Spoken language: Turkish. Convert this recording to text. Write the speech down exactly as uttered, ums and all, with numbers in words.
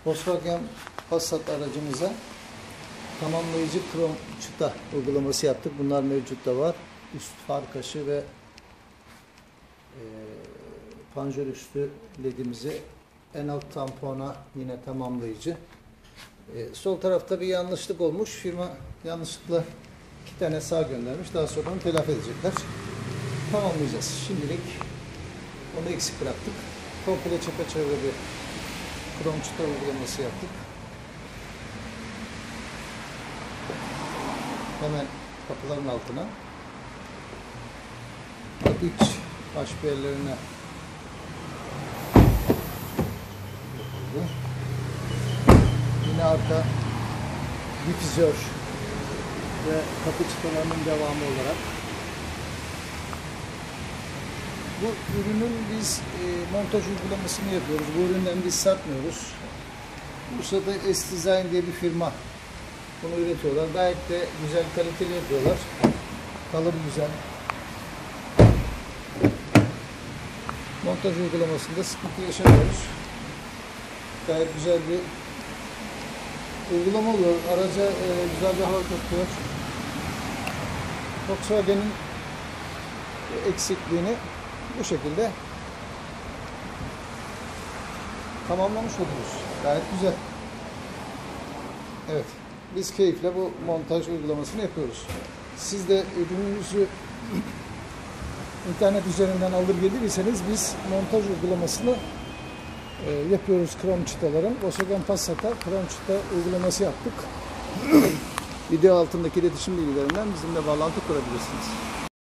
Volkswagen Passat aracımıza tamamlayıcı krom çıta uygulaması yaptık. Bunlar mevcut da var. Üst far kaşı ve e, panjur üstü ledimizi, en alt tampona yine tamamlayıcı. E, sol tarafta bir yanlışlık olmuş. Firma yanlışlıkla iki tane sağ göndermiş. Daha sonra onu telafi edecekler. Tamamlayacağız. Şimdilik onu eksik bıraktık. Komple çepeçevre bir krom çıta uygulaması yaptık. Hemen kapıların altına iç H P L'lerine yine arka difüzör ve kapı çıtalarının devamı olarak bu ürünün biz e, montaj uygulamasını yapıyoruz. Bu üründen biz satmıyoruz. Bursa'da S-Design diye bir firma bunu üretiyorlar. Gayet de güzel, kaliteli yapıyorlar. Kalıbı güzel. Montaj uygulamasında sıkıntı yaşamıyoruz. Gayet güzel bir uygulama oluyor. Araca e, güzel bir hava katıyor. Volkswagen'in eksikliğini bu şekilde tamamlamış oluyoruz. Gayet güzel. Evet. Biz keyifle bu montaj uygulamasını yapıyoruz. Siz de ürününüzü internet üzerinden alır gelirseniz biz montaj uygulamasını e, yapıyoruz krom çıtaların. Volkswagen Passat'a krom çıta uygulaması yaptık. Video altındaki iletişim bilgilerinden bizimle bağlantı kurabilirsiniz.